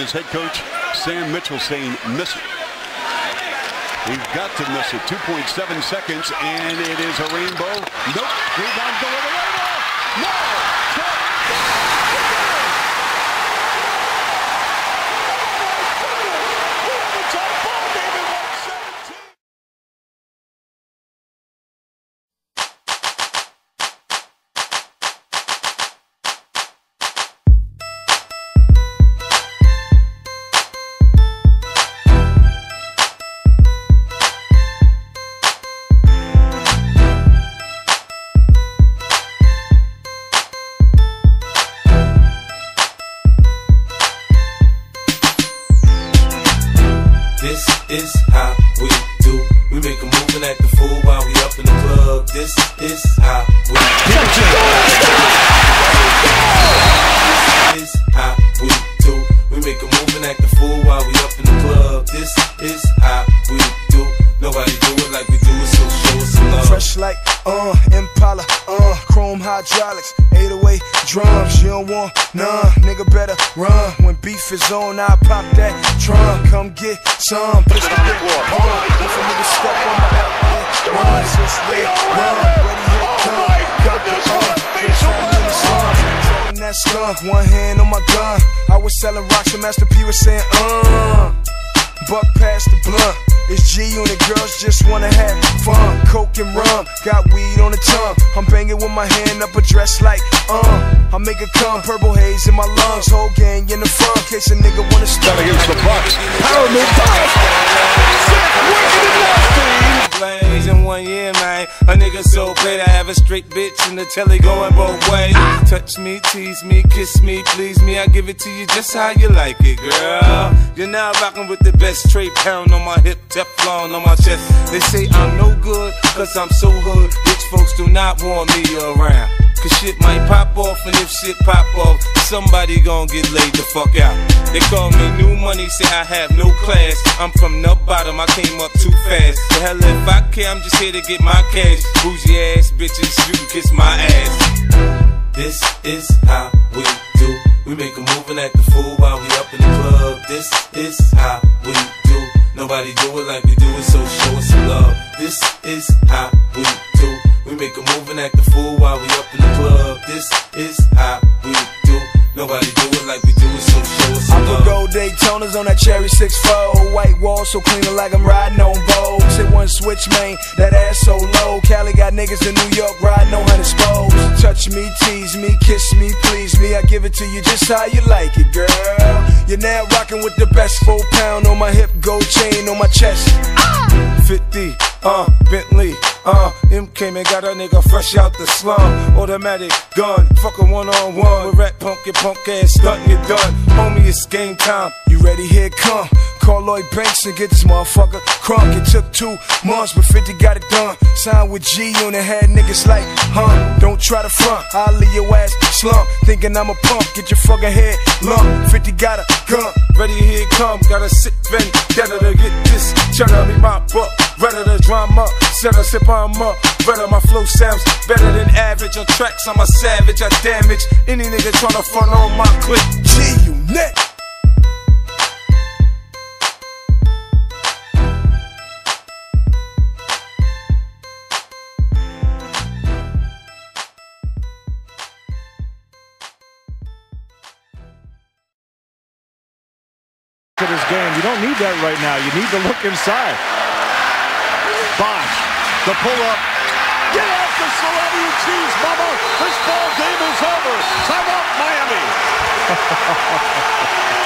his head coach, Sam Mitchell, saying miss it. He's got to miss it. 2.7 seconds, and it is a rainbow. Nope. Rebound go to the rainbow. No. This is how we do. We make a move and act the fool while we up in the club. This is how we do. This is how we do. We make a move and act the fool while we up in the club. This is how we do. Nobody do it like we do it, so show us some love. Fresh like Impala, chrome hydraulics, 808 drums. You don't want none, nigga better run. When beef is on, I pop that trunk. Come get some. Push the floor. If a nigga step on my back, run, switch way, run. Ready, here come. Got the that skunk, one hand on my gun. I was selling rocks and Master P was saying, buck past the blunt. It's G-Unit, girls just wanna have fun. Coke and rum, got weed on the tongue. I'm banging with my hand up a dress like, I make it come, purple haze in my lungs. Whole gang in the front, in case a nigga wanna start against the Bucks. Power move, Blaze in 1 year, man. A nigga so great, I have a straight bitch in the telly going both ways. Touch me, tease me, kiss me, please me. I give it to you just how you like it, girl. You're now rocking with the best. Straight pound on my hip, Teflon on my chest. They say I'm no good, cause I'm so hood. Rich folks do not want me around. Cause shit might pop off, and if shit pop off, somebody gon' get laid the fuck out. They call me new money, say I have no class. I'm from the bottom, I came up too fast. The hell if I care, I'm just here to get my cash. Bougie ass bitches, you can kiss my ass. This is how we do. We make a move and act the fool while we up in the club. This is how we do. Nobody do it like we do it, so show us some love. This is how we do. We make a move and act the fool while we up in the club. This is how we do. Nobody do it like we do it, so show us some love. I put gold Daytonas on that cherry 6-4. White wall so clean like I'm riding on Vogue. Say one switch, man, that ass so low. Cali got niggas in New York riding on 100 spokes. Touch me, tease me, kiss me, please me. I give it to you just how you like it, girl. You're now rocking with the best. 4 pound on my hip, gold chain on my chest. 50, Bentley, M came and got a nigga fresh out the slum. Automatic gun, fuck a one-on-one. With rat punk, your punk ass stuntin', you done. Homie, it's game time. You ready? Here it come. Call Lloyd Banks and get this motherfucker crunk. It took 2 months, but 50 got it done. Signed with G-Unit, had niggas like, don't try to front, I'll leave your ass slump. Thinking I'm a punk, get your fucking head lump. 50 got a gun, ready, here it come. Got a sick vendetta to get this cheddar. Me mop up, redder the drama. Set a sip on up, redder my flow sounds better than average. On tracks, I'm a savage, I damage any nigga tryna front on my clip. G-Unit. To this game. You don't need that right now. You need to look inside. Bosh, the pull-up. Get off the celebrity cheese, mama. This ball game is over. Time out, Miami.